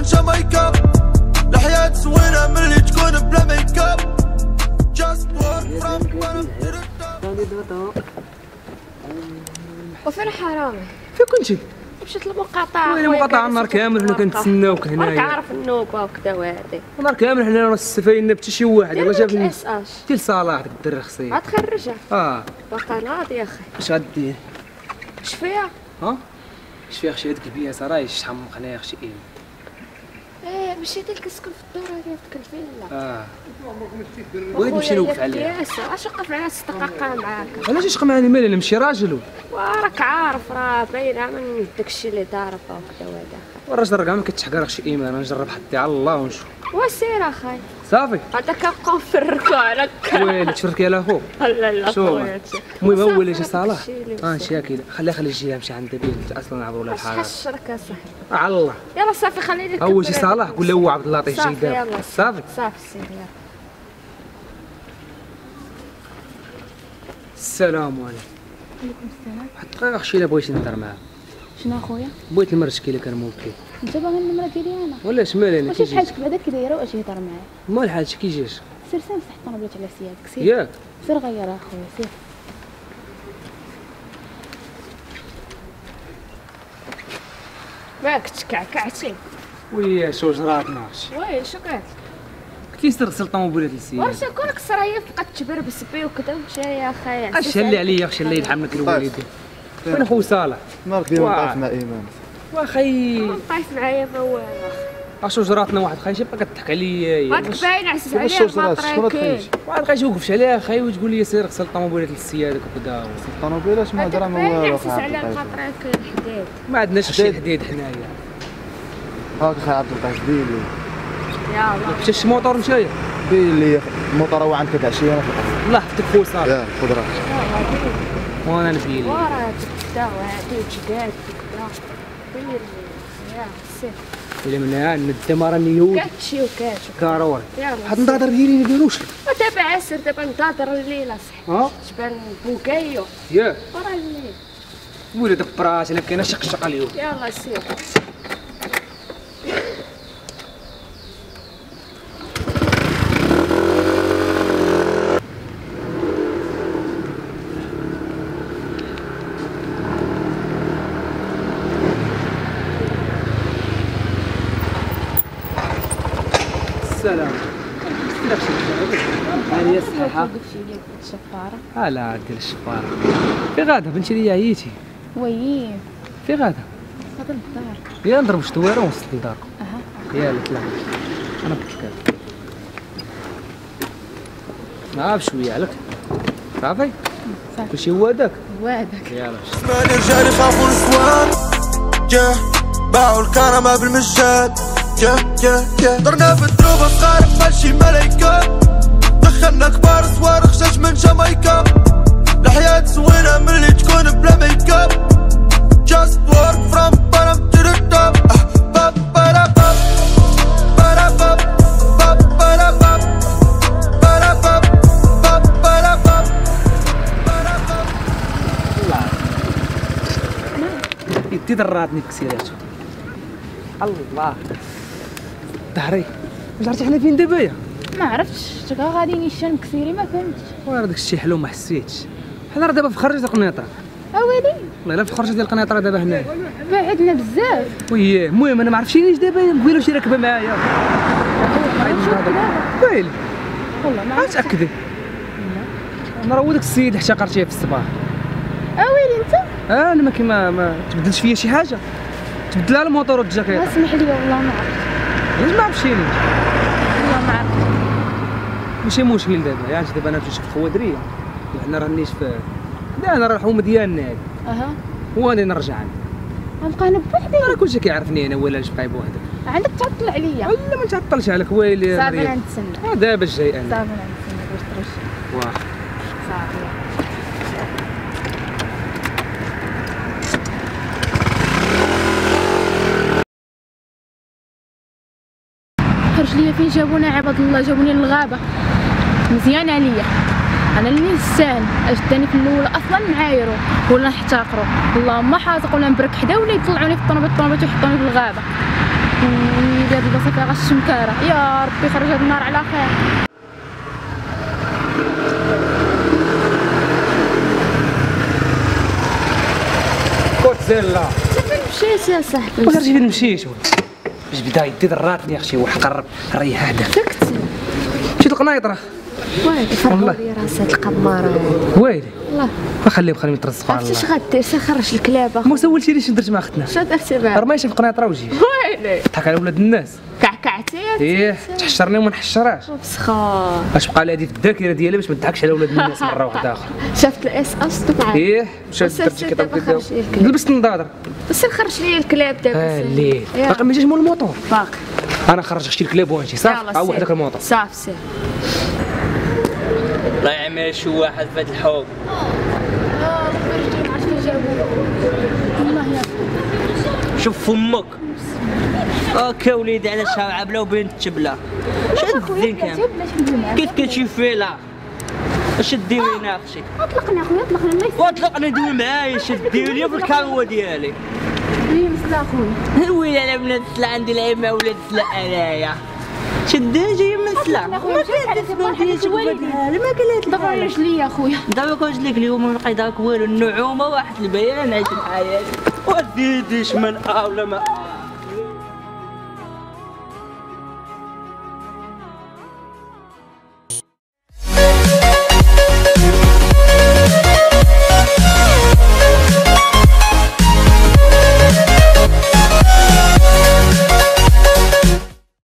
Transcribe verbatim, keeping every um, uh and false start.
جامايكا. الحياة زوينة ملي تكون بلا ميك اب. Just work from bottom to the top. وفين حرامي؟ فين كنتي؟ مشيت للمقاطعة. وين المقاطعة؟ النهار كامل حنا كنتسناوك هنايا. راك عارف النوبة وكذا وهادي. النهار كامل حنا نص فاينا بتا شي واحد يلاه جابني. اس اش. تي لصلاح داك الدري خصي. عاد خرجها. اه. باقا ناضي يا اخي. اش غدير؟ اش فيها؟ ها؟ اش فيها خشي هاديك البياسة راهي شحمقنا يا خشي. ايه مشيتي لكسكن في الدور هادي في الفيلا. اه. بغيت نمشي نوقف عليها. اش وقف عليها ست دقائق معاك؟ علاش تشق معاني مالي نمشي راجل؟ وراك عارف راه باينه من داكشي اللي دار وكذا وهذا. والراجل راه كاع ما كتحقر خشي ايمان. نجرب حطي على الله ونشوف. وسير اخاي. صافي. هذا كنبقاو نفركو على ويلي تفركي على خوك. لا لا خويا. المهم هو اللي جا صلاح. اه شي هكذا. خليها خلي يجي يمشي عند بيت اصلا نعبروا له الحال. شحال الشركه صاحبي؟ على الله. يلا صافي خليني. هو شي صلاح قول له هو عبد اللطيف جاي دابا. صافي صافي سير يلا. السلام عليكم. عليكم السلام. واحد الدقيقة خشي الا بغيتي نهضر معاه. شنو اخويا؟ بغيت المرشكي اللي كان موكل. انت باغي النمره ديالي انا؟ ولا شمال انا واش بحالك بعدا كي دايره واش يهضر معايا؟ مال حالتك كي جاش؟ سير سير مسح الطوموبيله على سيادك سير. ياك؟ سير غيرها اخويا سير. مالك تكعكعتي؟ ويا شو جراتنا هادشي؟ وي شو قالت؟ قلت لي سير غسل طوموبيلات للسيد. واش كونك صرايه بقات تبربس بي وكذا ومشى يا اخي. اش اللي عليا خشي الله يرحم لك الوالدين. فين خويا صالح؟ مالك ديما طايح مع ايمان؟ واخي طايف معايا ما والو. اش جراتنا واحد خايشي بقى كتضحك عليا. هذاك باين عزيز عليا شكون المطريكي. واحد غادي يوقفش عليها خاي وتقول لي سير غسل طوموبيلات للسيادك وكذا. الطوموبيله شنو هضره ما باين والو. عزيز على المطريكي الحديد. ما عندناش شي حديد حنايا. هاك اخي عبد اللطيف ديري يلا مشى شي موطور مشايا. دير لي الموطور هو عندك تعشي انا في الارض. الله يحفظك خويا صالح. يا خذ راحتك. وانا نبيلي. ورا تبدا وهادي وجداد وكذا. فين يا سير. إلا من هنا ندم راني يود. كاتشي وكاتش. كارور. يلا. واحد النظاظر ديالي ما داروش. ودابا عسر دابا نضاضر الليله صح. ها؟ تبان بوكايو. ياك. ورا الليل. ولد البراس انا كاينه شقشقه اليوم. يلا سير. السلام. هاني الصحة. قلت لي الشفاره. اه لا ديال الشفارة. في غاده بنتي ليا عييتي. وي في غاده. هذا الدار. يا نضرب شطويره ونوصل لداركم. اها. يا لا انا قلت لك. ما بشويه عليك. صافي؟ صافي. كلشي هو هذاك؟ هو هذاك. يلا. زمان رجال يخافوا النسوان. جا باعوا الكرامة بالمجان. يا يا يا درنا في الدروب صغار ماشي ملايكة. دخلنا كبار صوار خشاش من جامايكا. الحياة زوينة ملي تكون بلا ميك اب. Just work from bottom to the top. Ba ba da ba ba da ba ba ba da ba ba da ba ba ba da ba ba da ba. يدي ضراتني بكسيراتو. الله ظهري. واش عرفتي حنا فين دابا يا؟ ما عرفتش تلقى غادي نيشان مكسيري ما فهمتش. وراه داك الشيء حلو ما حسيتش. حنا راه دابا في خرجة القنيطرة. اويلي والله الا في خرجة ديال القنيطرة دابا هنايا. بعدنا بزاف. وياه المهم انا ما عرفتينيش دابا نقولوا شي راكبه معايا. ويلي والله ما عرفتش تاكدي. انا راه هو داك السيد حتى قرتيه في الصباح. اويلي انت. اه انا ما كيما ما تبدلش فيا شي حاجه. تبدلها الموتور والجاكيطه. اسمح لي والله ما عرفت. علاش ما عرفتينيش؟ والله ما عرفت. ماشي مشكل دابا يعني دابا انا نمشي خوادريه حنا راه نيش في لا انا راه الحومه ديالنا هادي. اها. وغادي نرجع انا. غنبقى انا بوحدي. راه كلشي كيعرفني انا ولا نبقى بوحدك. عندك تعطل عليا. لا ما نتعطلش عليك ويلي. صافي انا نتسنى. آه دابا جاي انا. صافي انا نتسنى باش ترجع. واه صافي. خرج ليا فين جابونا عباد الله جابوني للغابه مزيان عليا انا اللي نستاهل اجداني في الاول اصلا معايرو ولا نحتقرو اللهم حاطق ولا نبرك حدا ولا يطلعوني في الطنوبه الطنوبه ويحطوني في الغابه ويلي هاد البلاصه فيها غير الشمكاره، يا ربي خرج هاد النهار على خير. كوتزيلا فين مشيت يا صاحبي؟ واش عرفتي فين مشيت؟ باش بدا يدي ضراتني اختي وحقرب ريح هذا سكت مشيت القنيطره ويلي فرقوا لي راسات القماره ويلي والله. خليهم خليهم يترزقوا على عرفتي الله. اش غدير؟ سير خرج الكلاب ما سولتينيش درت مع اختنا اش درتي بها؟ رميتي في القنيطره وجيت ويلي ضحك على ولاد الناس كعكعتي ايه تحشرني وما نحشرهاش بسخا. اش بقى لي هذه في الذاكره ديالي باش ما نضحكش على ولاد الناس مره واحده اخرى. شافت الاس اس طبعا. ايه مشات وسير درت سير كذا دابا وكذا خرج لي الكلاب. لبست النضاضر سير خرج لي الكلاب دابا. اه سير. الليل يلا. باقي ما جاش مول الموطور باقي انا خرج اختي الكلاب وانتي صافي يلا عاود سير. وحدك الموطور صافي سير. الله يعمل شي واحد في هاد الحوم. شوف فمك هاكا وليدي على شعر عبله وبنت تبله شد الذين كيف كتشوف فيلا اش ديري هنا اختي اطلقني اخويا اطلقني الله يسلمك. واطلقني دوي معايا شد ديري في الكروه ديالي لي مسلا اخويا. ويلي انا بنات السلا عندي العيمه ولاد السلا انايا شدي جاي من السلا ما كانت تسمع فيا شي ما قالت دابا رجلي يا اخويا. دابا كنت لك اليوم ما نلقى داك والو النعومه واحد البيان نعيش الحياه وديدي شمن اولا ما